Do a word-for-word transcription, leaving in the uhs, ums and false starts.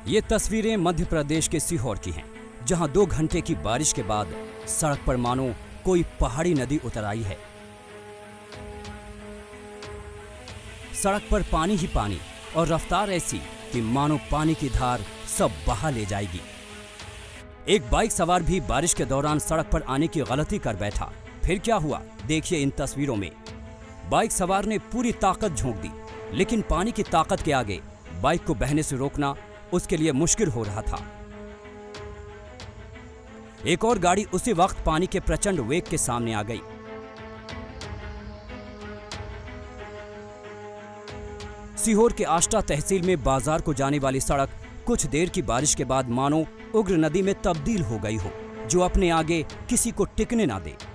ये तस्वीरें मध्य प्रदेश के सीहोर की हैं, जहां दो घंटे की बारिश के बाद सड़क पर मानो कोई पहाड़ी नदी उतर आई है। सड़क पर पानी ही पानी और रफ्तार ऐसी कि मानो पानी की धार सब बहा ले जाएगी। एक बाइक सवार भी बारिश के दौरान सड़क पर आने की गलती कर बैठा। फिर क्या हुआ, देखिए इन तस्वीरों में। बाइक सवार ने पूरी ताकत झोंक दी, लेकिन पानी की ताकत के आगे बाइक को बहने से रोकना उसके लिए मुश्किल हो रहा था। एक और गाड़ी उसी वक्त पानी के प्रचंड वेग के सामने आ गई। सीहोर के आष्टा तहसील में बाजार को जाने वाली सड़क कुछ देर की बारिश के बाद मानो उग्र नदी में तब्दील हो गई हो, जो अपने आगे किसी को टिकने ना दे।